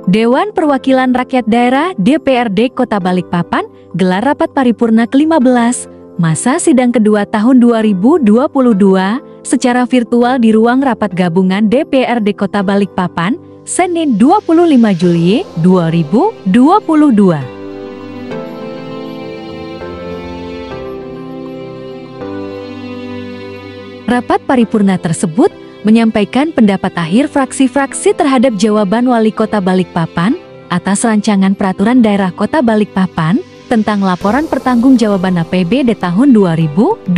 Dewan Perwakilan Rakyat Daerah DPRD Kota Balikpapan gelar rapat paripurna ke-15 masa sidang kedua tahun 2022 secara virtual di ruang rapat gabungan DPRD Kota Balikpapan, Senin 25 Juli 2022. Rapat paripurna tersebut menyampaikan pendapat akhir fraksi-fraksi terhadap jawaban Wali Kota Balikpapan atas rancangan peraturan daerah Kota Balikpapan tentang laporan pertanggungjawaban APBD tahun 2021.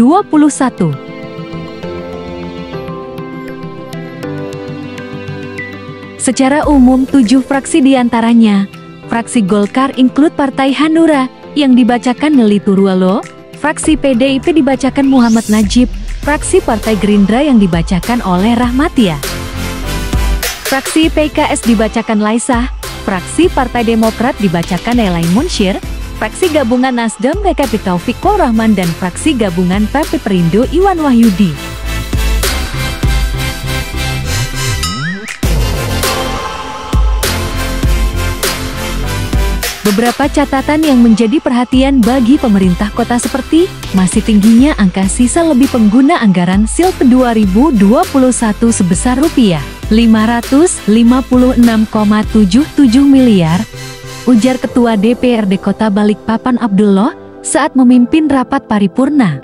Secara umum 7 fraksi diantaranya, fraksi Golkar include Partai Hanura yang dibacakan Nelly Turwelo, fraksi PDIP dibacakan Muhammad Najib, fraksi Partai Gerindra yang dibacakan oleh Rahmatia, fraksi PKS dibacakan Laisah, fraksi Partai Demokrat dibacakan Elaine Munsyir, fraksi gabungan Nasdem PKB Taufikul Rahman dan fraksi gabungan PP Perindo Iwan Wahyudi. Beberapa catatan yang menjadi perhatian bagi pemerintah kota seperti masih tingginya angka sisa lebih pengguna anggaran SILP 2021 sebesar rupiah 556,77 miliar, ujar Ketua DPRD Kota Balikpapan Abdullah saat memimpin rapat paripurna.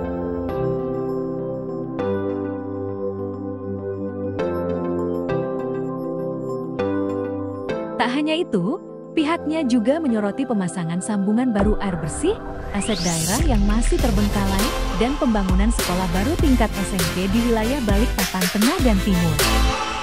Tak hanya itu, pihaknya juga menyoroti pemasangan sambungan baru air bersih, aset daerah yang masih terbengkalai, dan pembangunan sekolah baru tingkat SMP di wilayah Balikpapan Tengah dan Timur.